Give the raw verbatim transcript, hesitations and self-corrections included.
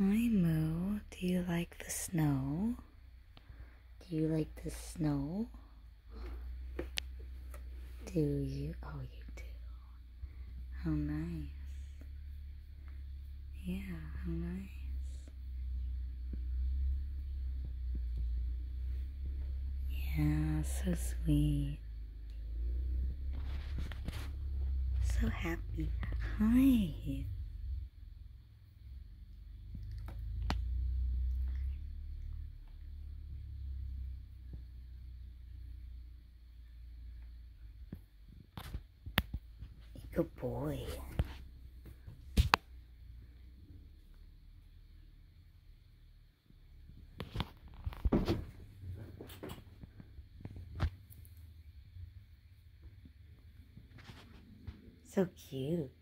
Hi, Moo. Do you like the snow? Do you like the snow? Do you? Oh, you do. How nice. Yeah, how nice. Yeah, so sweet. So happy. Hi. Good boy. So cute.